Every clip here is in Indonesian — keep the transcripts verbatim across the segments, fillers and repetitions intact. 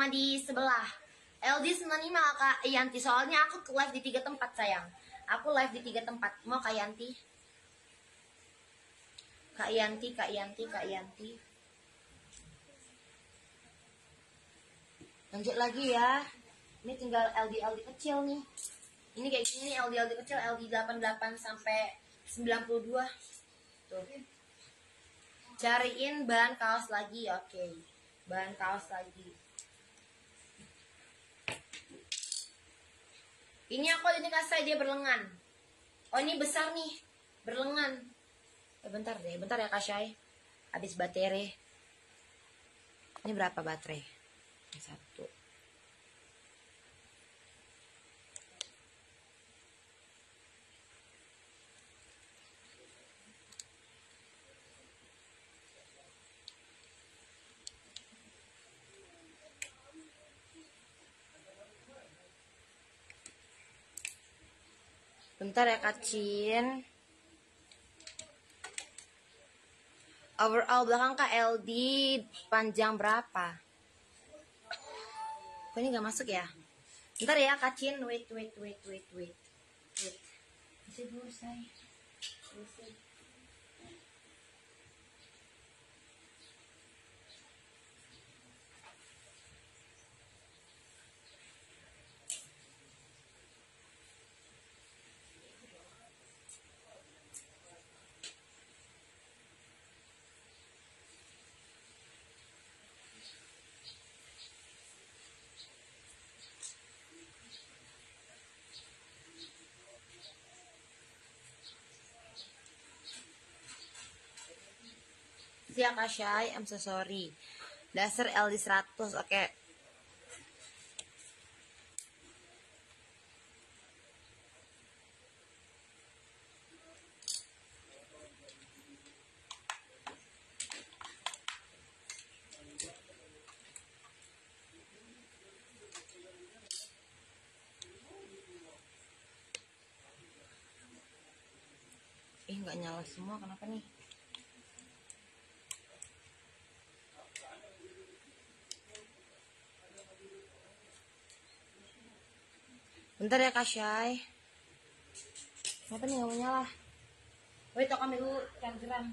sama di sebelah. L D sembilan puluh lima Kak Yanti. Soalnya aku live di tiga tempat sayang. Aku live di tiga tempat. Mau Kak Yanti? Kak Yanti, Kak Yanti, Kak Yanti. Lanjut lagi ya. Ini tinggal L D L D kecil nih. Ini kayak gini nih L D L D kecil, L D delapan puluh delapan sampai sembilan puluh dua. Tuh. Cariin bahan kaos lagi, oke. Okay. Bahan kaos lagi. Ini aku ini kasih dia berlengan. Oh ini besar nih, berlengan. Eh, bentar deh, bentar ya Kak Syai. Habis baterai. Ini berapa baterai? Satu. Bentar ya Kacin. Overall belakang Kak L D panjang berapa? Kok ini gak masuk ya? Bentar ya Kacin. Wait, wait, wait, wait, wait. Wait. Isi dulu say. Isi. Ya Kak Syai, I'm so sorry. Dasar L D seratus, oke. Okay. Eh nggak nyala semua, kenapa nih? Bentar ya Kak Syai. Kenapa nih nggak mau nyala? Wait, aku ambil dulu chargeran.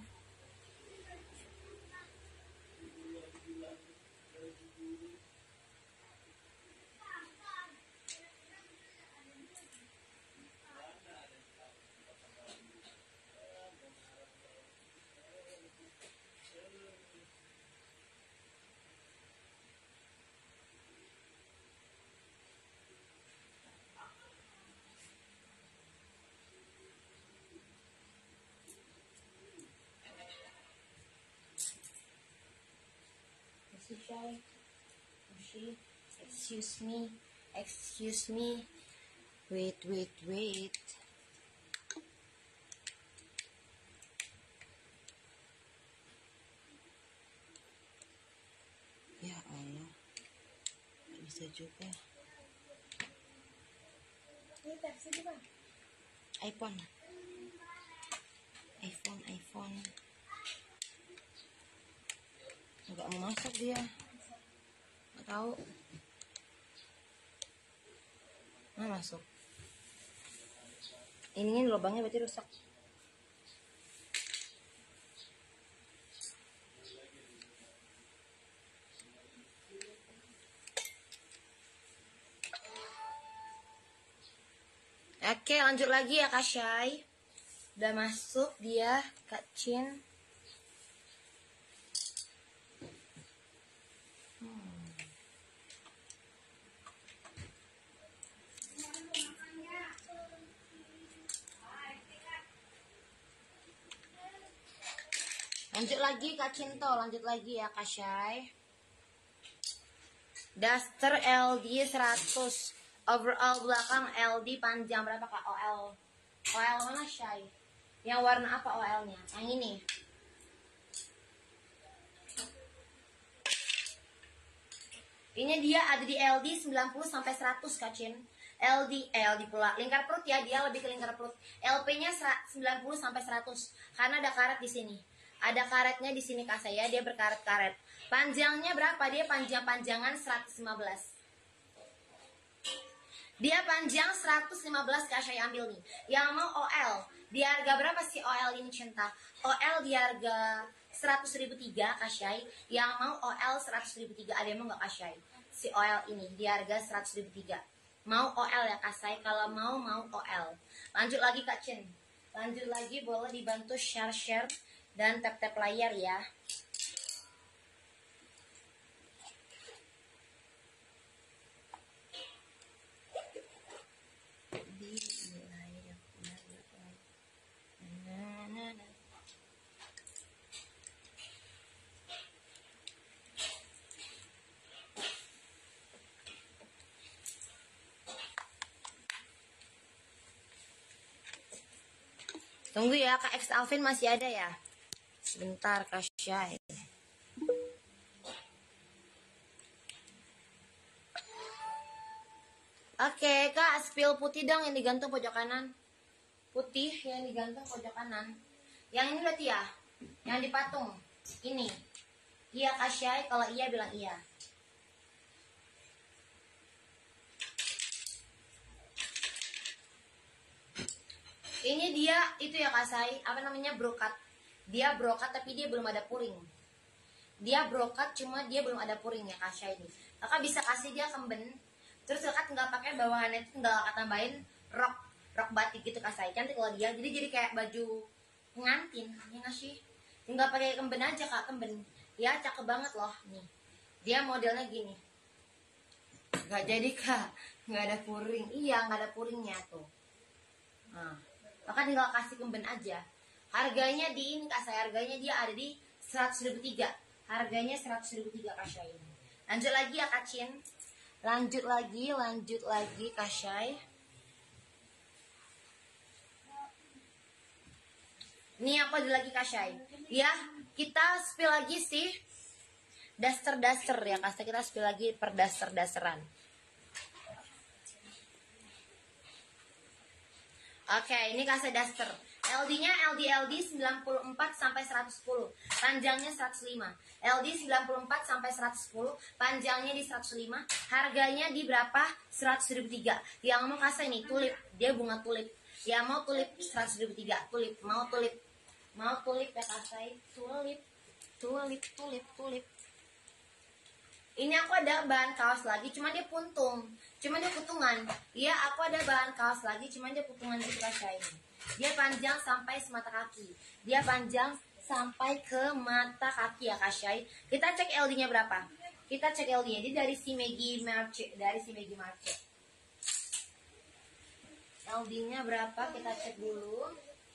Excuse me, excuse me. Wait, wait, wait. Ya Allah, nggak bisa juga. Ini taksi juga. iPhone, iPhone, iPhone. Nggak mau masuk dia. Nggak tahu. Nah masuk. Ini lubangnya berarti rusak. Oke, lanjut lagi ya Kak Syai. Udah masuk dia, Kak Cin. Hmm. Lanjut lagi Kak Cinto, lanjut lagi ya Kak Syai. Duster L D seratus. Overall belakang L D panjang berapa Kak? O L. O L mana Syai? Yang warna apa O L-nya? Yang ini. Ini dia ada di L D sembilan puluh sampai seratus Kak Cin. L D, eh, L D pula. Lingkar perut ya, dia lebih ke lingkar perut. L P-nya sembilan puluh sampai seratus karena ada karet di sini. Ada karetnya di sini Kak saya, dia berkaret-karet. Panjangnya berapa? Dia panjang-panjangan seratus lima belas. Dia panjang seratus lima belas Kak saya ambil nih. Yang mau O L, di harga berapa sih O L ini cinta? O L di harga seratus ribu tiga Kak Syai. Yang mau O L seratus ribu tiga. Ada yang mau gak Kak Syai? Si O L ini di harga seratus ribu tiga. Mau O L ya Kak Syai? Kalau mau, mau O L. Lanjut lagi Kak Cin. Lanjut lagi, boleh dibantu share-share dan tap-tap layar ya. Tunggu ya, Kak X Alvin masih ada ya? Sebentar, Kak Syai. Oke, Kak, spill putih dong yang digantung pojok kanan. Putih yang digantung pojok kanan. Yang ini berarti ya? Yang dipatung. Ini. Iya, Kak Syai. Kalau iya, bilang iya. Ini dia, itu ya Kak Syai, apa namanya, brokat. Dia brokat tapi dia belum ada puring. Dia brokat cuma dia belum ada puring ya Kak Syai ini. Kakak bisa kasih dia kemben. Terus kakak tinggal pakai bawahannya itu tinggal kakak tambahin rok rok batik gitu Kak Syai. Cantik kalau dia. Jadi jadi kayak baju pengantin, ya nggak sih? Tinggal pakai kemben aja Kak, kemben. Ya cakep banget loh nih. Dia modelnya gini. Gak jadi Kak, nggak ada puring. Iya nggak ada puringnya tuh. Nah. Maka tinggal kasih kemben aja. Harganya di ini Kak saya, harganya dia ada di seratus ribu tiga. Harganya seratus ribu tiga Kak Syai. Lanjut lagi ya Kak Cin. Lanjut lagi, lanjut lagi Kak Syai. Ini apa lagi Kak Syai? Ya, kita spill lagi sih daster-daster ya Kak Syai. Kita spill lagi per daster-dasteran. Oke, ini kasih daster. L D-nya L D L D sembilan puluh empat sampai seratus sepuluh. Panjangnya seratus lima. L D sembilan puluh empat sampai seratus sepuluh, panjangnya di seratus lima. Harganya di berapa? seratus ribu tiga. Yang mau kasih ini tulip, dia bunga tulip. Yang mau tulip seratus ribu tiga. Tulip, mau tulip. Mau tulip ya kasih. Tulip. Tulip, tulip, tulip. Ini aku ada bahan kaos lagi, cuma dia puntung, cuma dia putungan. Iya, aku ada bahan kaos lagi, cuma dia putungan gitu Kak ini. Dia panjang sampai semata kaki. Dia panjang sampai ke mata kaki ya Kak Syai. Kita cek L D-nya berapa? Kita cek L D-nya. Dia dari si Maggie Marche, dari si Maggie Marche. L D-nya berapa? Kita cek dulu.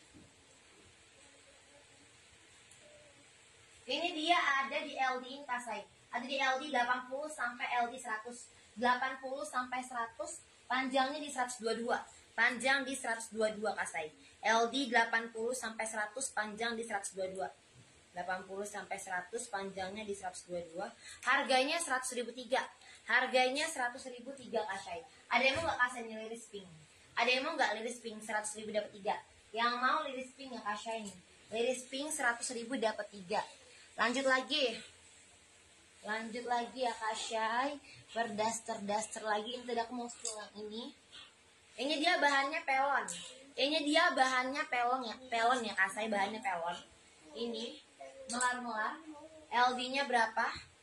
Ini dia ada di L D ini Kak Syai. Ada di L D delapan puluh sampai L D seratus. delapan puluh sampai seratus, panjangnya di seratus dua puluh dua. Panjang di seratus dua puluh dua Kak Syai. L D delapan puluh sampai seratus, panjang di seratus dua puluh dua. delapan puluh sampai seratus, panjangnya di seratus dua puluh dua. Harganya seratus ribu tiga. Harganya seratus ribu tiga Kak Syai. Ada yang mau enggak kasih liris pink? Ada yang mau enggak liris pink seratus ribu dapat tiga? Yang mau liris pink ya Kak Syai nih. Liris pink seratus ribu dapat tiga. Lanjut lagi. Lanjut lagi ya Kak Syai. Berdaster-daster lagi. Ini tidak mau yang ini. Ini dia bahannya pelon. Ini dia bahannya pelon ya. Pelon ya Kak Syai, bahannya pelon. Ini melar-melar. L D-nya berapa?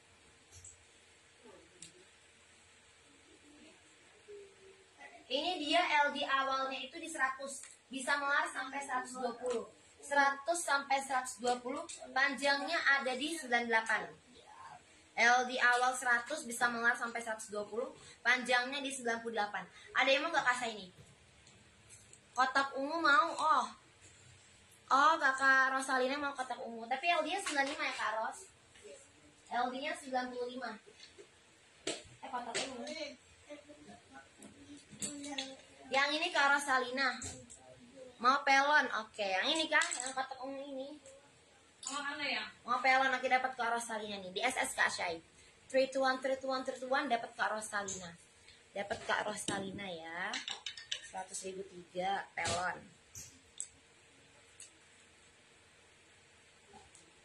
Ini dia L D awalnya itu di seratus. Bisa melar sampai seratus dua puluh. seratus sampai seratus dua puluh. Panjangnya ada di sembilan puluh delapan. L D awal seratus bisa melar sampai seratus dua puluh, panjangnya di sembilan puluh delapan. Ada yang mau gak kasih ini? Kotak ungu mau? Oh, oh kakak Rosalina mau kotak ungu. Tapi L D-nya sembilan puluh lima ya Kak Ros? L D-nya sembilan puluh lima. Eh kotak ungu. Yang ini Kak Rosalina. Mau pelon? Oke, yang ini Kak, yang kotak ungu ini. Oh, mana ya? Mau pelon nanti dapat ke Rosalina nih di S S Kak Syai. tiga dua satu, tiga dua satu, tiga dua satu dapat ke Rosalina. Dapat ke Rosalina ya. seratus ribu tiga pelon.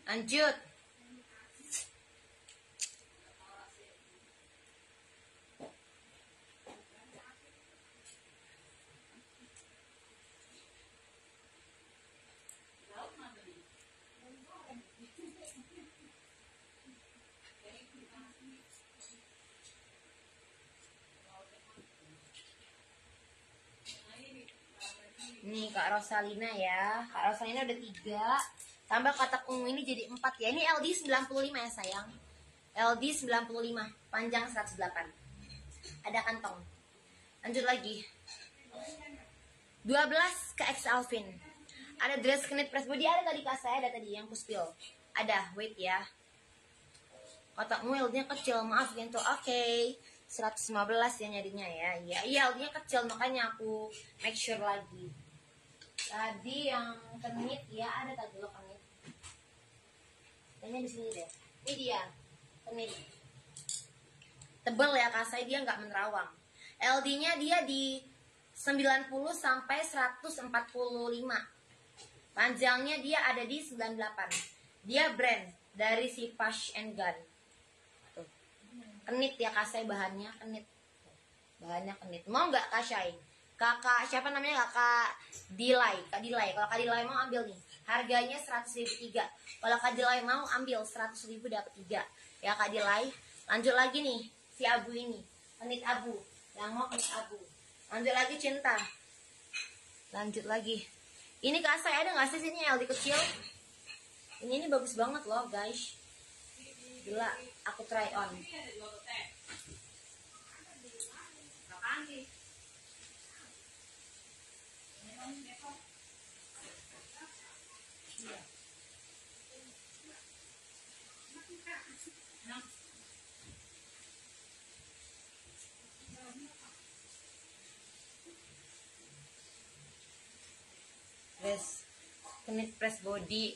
Lanjut. Nih Kak Rosalina ya. Kak Rosalina udah tiga. Tambah kotak ungu ini jadi empat ya. Ini L D sembilan puluh lima ya sayang. L D sembilan puluh lima. Panjang seratus delapan. Ada kantong. Lanjut lagi. dua belas ke X Alvin. Ada dress knit press body. Ada tadi Kak saya. Ada tadi yang kuspil. Ada. Wait ya. Kotakmu L D-nya kecil. Maaf gitu. Oke. Okay. seratus lima belas ya nyarinya ya. Iya, iya L D-nya kecil. Makanya aku make sure lagi. Tadi yang kenit ya, ada tadi lo kenit. Kayaknya di sini deh. Ini dia, kenit. Tebel ya Kak, saya dia nggak menerawang. L D-nya dia di sembilan puluh sampai seratus empat puluh lima. Panjangnya dia ada di sembilan puluh delapan. Dia brand dari si Push and Gun. Tuh. Kenit ya Kak, saya bahannya kenit. Bahannya kenit. Mau nggak Kak Syai? Kakak siapa namanya kakak Dilai, Kak Dilai. Kalau Kak Dilai mau ambil nih, harganya seratus ribu tiga. Kalau Kak Dilai mau ambil seratus ribu dapat tiga. Ya Kak Dilai. Lanjut lagi nih si abu ini, kenit abu. Yang mau kenit abu. Lanjut lagi cinta. Lanjut lagi. Ini Kak saya ada nggak sih sini L D kecil? Ini ini bagus banget loh guys. Gila, aku try on. Dress knit press body.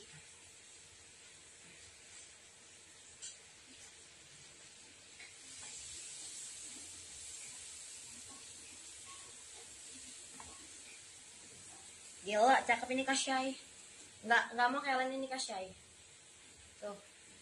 Gila, cakep ini Kak Syai. Nggak, nggak mau kayak lain ini Kak Syai. Tuh.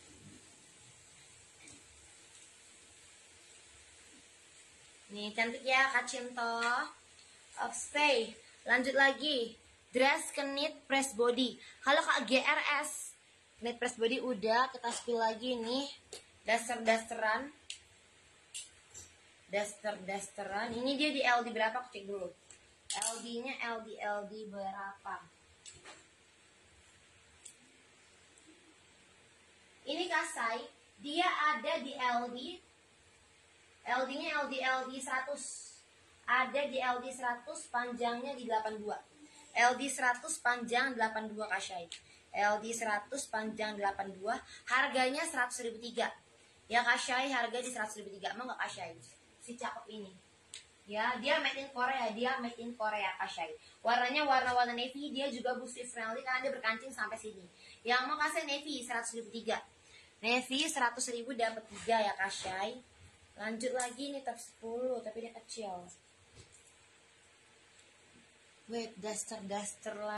Nih, cantik ya Kak Cinto. Oke, lanjut lagi. Dress knit press body. Kalau Kak G R S, knit press body udah, kita spill lagi nih. Daster-dasteran. Daster-dasteran. Ini dia di L D berapa? Aku cek dulu. L D-nya L D L D berapa? Ini Kasai, dia ada di L D. L D-nya L D L D seratus. Ada di L D seratus, panjangnya di delapan puluh dua. L D seratus panjang delapan puluh dua Kasai. L D seratus panjang delapan puluh dua, harganya seratus ribu tiga. Ya Kasai, harga di seratus ribu tiga. Mau nggak Kasai? Si cakep ini. Ya, dia made in Korea, dia made in Korea Kasai. Warnanya warna-warna navy, dia juga busty friendly karena dia berkancing sampai sini. Yang mau kasih navy seratus ribu tiga. Navy seratus ribu dapat tiga ya Kasai. Lanjut lagi nih top sepuluh, tapi dia kecil. Wait, daster-daster lah.